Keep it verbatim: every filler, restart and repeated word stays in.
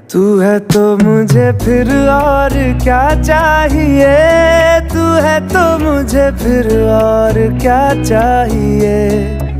तू है तो मुझे फिर और क्या चाहिए, तू है तो मुझे फिर और क्या चाहिए।